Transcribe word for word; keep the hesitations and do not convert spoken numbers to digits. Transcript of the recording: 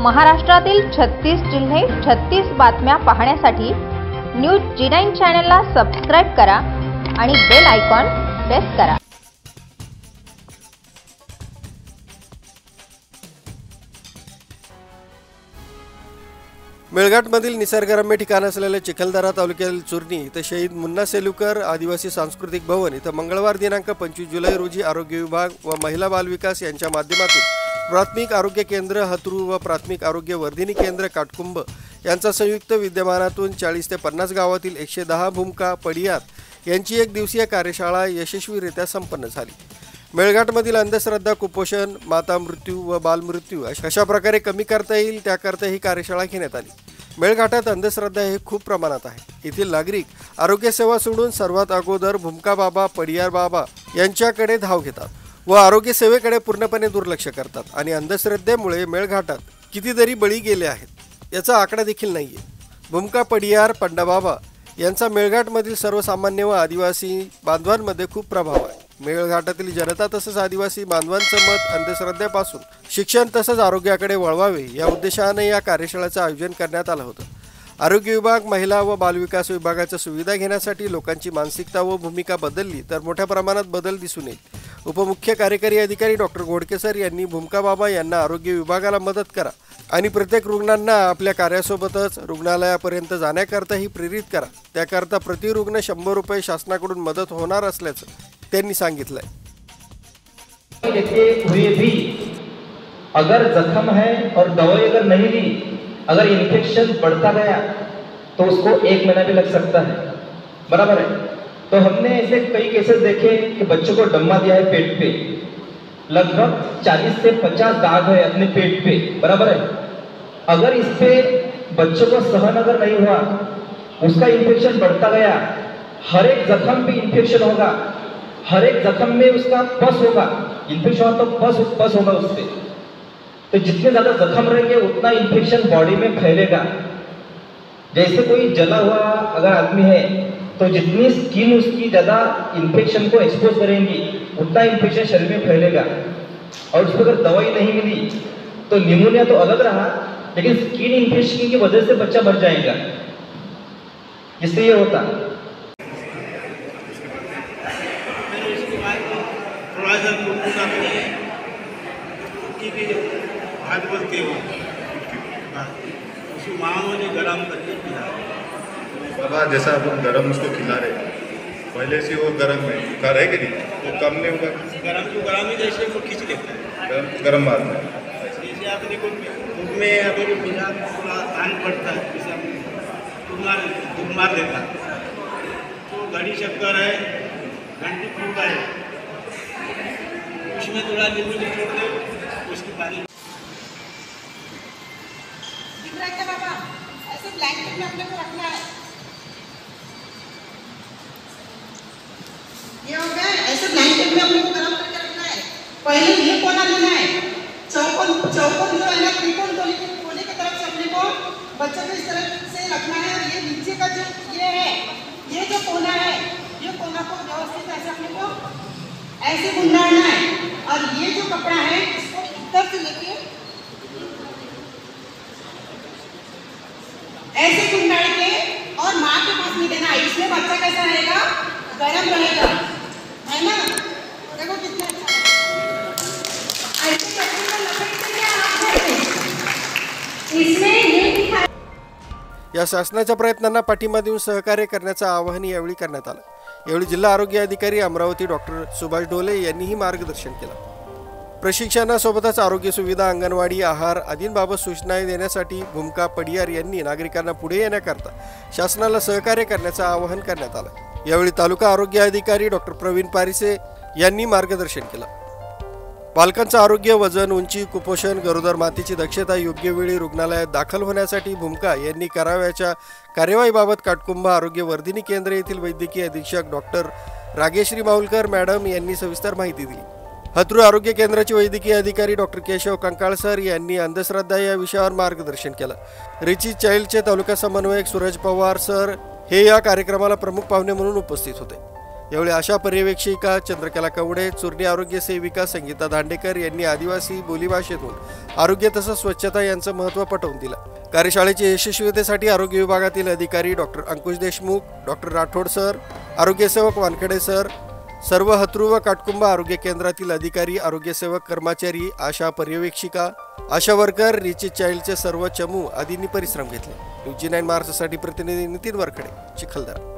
महाराष्ट्रातील छत्तीस जिल्हे छत्तीस बातम्या पाहण्यासाठी न्यूज जी नाईन चॅनलला सबस्क्राइब करा आणि बेल आयकॉन प्रेस करा। मेळघाटमधील निसर्गरम्य ठिकाण असलेल्या चिखलदरा तालुक्यातील चुरणी इथं शहीद मुन्ना सेलुकर आदिवासी सांस्कृतिक भवन इथं मंगळवार दिनांक पंचवीस जुलै रोजी आरोग्य विभाग व महिला बाल विकास यांच्या माध्यमातून प्राथमिक आरोग्य केंद्र हतरू व प्राथमिक आरोग्य वर्धिनी केंद्र काटकुंभ यांचा संयुक्त विद्यमानातून चाळीस ते पन्नास गावातील एकशे दहा भूमका पडियार यांची एक दिवसीय कार्यशाळा यशस्वीरित्या संपन्न झाली। मेळघाटमधील अंधश्रद्धा, कुपोषण, माता मृत्यू व बालमृत्यू अशा प्रकारे कमी करता येईल त्याकरता ही कार्यशाळा घेण्यात आली। मेळघाटात अंधश्रद्धा हे खूप प्रमाणात आहे। येथील नागरिक आरोग्य सेवा सोडून सर्वात अगोदर भूमका बाबा, पडियार बाबा यांच्याकडे धाव घेतात व आरोग्य सेवेकडे पूर्णपणे दुर्लक्ष करतात आणि अंधश्रद्धेमुळे मेळघाटात कितीतरी बळी गेले आहेत याचा आकडा देखील नाहीये। भूमका, पडियार, पंडाबाबा यांचा मेळघाटमधील सर्वसामान्य व आदिवासी बांधवांमध्ये खूप प्रभाव आहे। मेळघाटातील जनता तसंच आदिवासी बांधवांचं मत अंधश्रद्धेपासून शिक्षण तसंच आरोग्याकडे वळवावे या उद्देशाने या कार्यशाळेचं आयोजन करण्यात आलं होतं। आरोग्य विभाग, महिला व बालविकास विभागाच्या सुविधा घेण्यासाठी लोकांची मानसिकता व भूमिका बदलली तर मोठ्या प्रमाणात बदल दिसून येईल। उपमुख्य कार्यकारी अधिकारी डॉक्टर गोडकेसर यांनी भूमका बाबा यांना आरोग्य विभागाला मदत करा आणि प्रत्येक रुग्णांना आपल्या कार्यासोबतच रुग्णालयापर्यंत जाण्याकरताही प्रेरित करा, त्याकरता प्रति रुग्ण शंभर रुपये शासनाकडून मदत होणार असल्याचं त्यांनी सांगितलंय। हुए भी अगर जख्म है और दवाई अगर नहीं ली, अगर इन्फेक्शन बढ़ता गया तो उसको एक महीना भी लग सकता है, बराबर है। तो हमने ऐसे कई केसेस देखे कि बच्चों को डम्मा दिया है पेट पे, लगभग चालीस से पचास दाग है अपने पेट पे, बराबर है। अगर इस पे बच्चों को सहन अगर नहीं हुआ, उसका इन्फेक्शन बढ़ता गया, हर एक जख्म पे इन्फेक्शन होगा, हर एक जख्म में उसका पस होगा, इन्फेक्शन हो तो पस पस होगा उससे। तो जितने ज्यादा जख्म रहेंगे उतना इन्फेक्शन बॉडी में फैलेगा। जैसे कोई जला हुआ अगर आदमी है तो जितनी स्किन उसकी ज्यादा इन्फेक्शन को एक्सपोज करेंगी उतना इन्फेक्शन शरीर में फैलेगा। और उसको अगर दवाई नहीं मिली तो निमोनिया तो अलग रहा, लेकिन स्किन इन्फेक्शन की वजह से बच्चा मर जाएगा। इससे ये होता हाथ बोलते हो उसको माँ ने गरम करके पिला बाबा, जैसा अपन गरम उसको खिला रहे पहले से वो गरम में बुखार है कि नहीं, वो कम नहीं होगा। गरम तो गरम ही जैसे वो खींच लेता है, गरम गरम मार में जैसे आप देखो धूप में अगर मिला थोड़ा तान पड़ता है, जैसे मार धूप मार देता है तो घड़ी चक्कर है, घंटी फूट है, उसमें थोड़ा नींबू निचोड़ दे, उसकी पानी बाबा ऐसे ब्लैंकेट में अपने को रखना है। ये हो गया, ऐसे ब्लैंकेट में अपने को गर्म करके रखना है। पहले ये कोना लेना है, चौकोन चौकोन जो है ना त्रिकोण कोने के कोने की तरफ से अपने को बच्चे को इस तरह से रखना है। और ये नीचे का जो ये है, ये जो कोना है, ये कोना को व्यवस्थित ऐसे अपने को ऐसे गुंडाना है। और ये जो कपड़ा है इसको इधर से लेके ऐसे गुंडाल के और माँ के पास नहीं देना। इसमें बच्चा कैसा रहेगा, गर्म रहेगा, है ना। देखो कितना अच्छा ऐसे कपड़े को लपेट के हाथ में इसमें ये दिखा। या शासनाच्या प्रयत्नांना पाठिंबा देऊन सहकार्य करण्याचं आवाहन यावेळी करण्यात आलं। यावेळी जिल्हा आरोग्य अधिकारी अमरावती डॉक्टर सुभाष डोले यांनीही मार्गदर्शन केलं। प्रशिक्षणासोबतच आरोग्य सुविधा, अंगणवाडी, आहार आदींबाबत सूचना देण्यासाठी भूमका, पडियार यांनी नागरिकांना पुढे येण्याकरता शासनाला सहकार्य करण्याचं आवाहन करण्यात आलं। यावेळी तालुका आरोग्य अधिकारी डॉक्टर प्रवीण पारिसे यांनी मार्गदर्शन केलं। बालकांचं आरोग्य, वजन, उंची, कुपोषण, गरोदर मातेची दक्षता योग्य वेळी रुग्णालयात दाखल होण्यासाठी भूमका यांनी करावयाच्या कार्यवाहीबाबत काटकुंभ आरोग्य वर्धिनी केंद्र येथील वैद्यकीय अधीक्षक डॉक्टर रागेश्री माहुलकर मॅडम यांनी सविस्तर माहिती दिली। हतरू आरोग्य केंद्राचे वैद्यकीय अधिकारी डॉक्टर केशव कंकाळ सर यांनी अंधश्रद्धा या विषयावर मार्गदर्शन केलं। रिची चाइल्डचे तालुका समन्वयक सूरज पवार सर हे या कार्यक्रमाला प्रमुख पाहुणे म्हणून उपस्थित होते। यावेळी आशा पर्यवेक्षिका चंद्रकला कवडे, चुरणी आरोग्य सेविका संगीता दांडेकर यांनी आदिवासी बोलीभाषेतून आरोग्य तसंच स्वच्छता यांचं महत्त्व पटवून दिलं। कार्यशाळेच्या यशस्वीतेसाठी आरोग्य विभागातील अधिकारी doctor Ankush Deshmukh, doctor Rathod sir, आरोग्यसेवक वानखेडे सर, सर्व हत्रू व काटकुंबा आरोग्य केंद्रातील अधिकारी, आरोग्यसेवक कर्मचारी, आशा पर्यवेक्षिका, आशा वर्कर, रिची चाइल्डचे सर्व चमू आदींनी परिश्रम घेतले। न्यूज जी नाईन महाराष्ट्रासाठी प्रतिनिधी नितीन वरखडे, चिखलदरा।